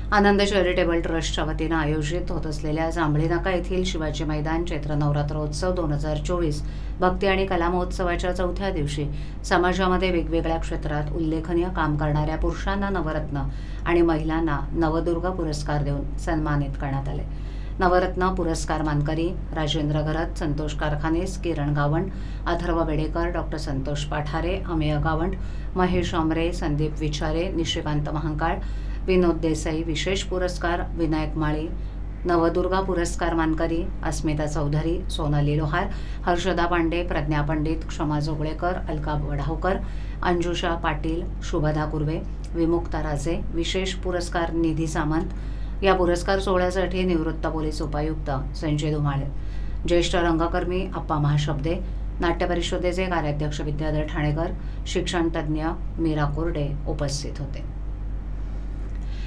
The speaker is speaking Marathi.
आनंद चॅरिटेबल ट्रस्टच्या वतीनं आयोजित होत असलेल्या जांभळी नाका येथील शिवाजी मैदान चैत्र नवरात्रोत्सव 2024 भक्ती आणि कला महोत्सवाच्या चौथ्या दिवशी समाजामध्ये वेगवेगळ्या क्षेत्रात उल्लेखनीय काम करणाऱ्या पुरुषांना नवरत्न आणि महिलांना नवदुर्गा पुरस्कार देऊन सन्मानित करण्यात आले। नवरत्न पुरस्कार मानकरी राजेंद्र घरत, संतोष कारखानेस, किरण गावंड, अथर्व बेडेकर, डॉक्टर संतोष पाठारे, अमेय गावंड, महेश आमरे, संदीप विचारे, निशिकांत महांकाळ, विनोद देसाई। विशेष पुरस्कार विनायक माळी। नवदुर्गा पुरस्कार मानकरी अस्मिता चौधरी, सोनाली लोहार, हर्षदा पांडे, प्रज्ञा पंडित, क्षमा जोगळेकर, अलका वढावकर, अंजुषा पाटील, शुभदा कुर्वे, विमुक्ता राजे। विशेष पुरस्कार निधी सामंत। या पुरस्कार सोहळ्यासाठी निवृत्त पोलीस उपायुक्त संजय धुमाळे, ज्येष्ठ रंगकर्मी अप्पा महाशब्दे, नाट्य परिषदेचे कार्याध्यक्ष विद्याधर ठाणेकर, शिक्षण तज्ज्ञ मीरा कोरडे उपस्थित होते।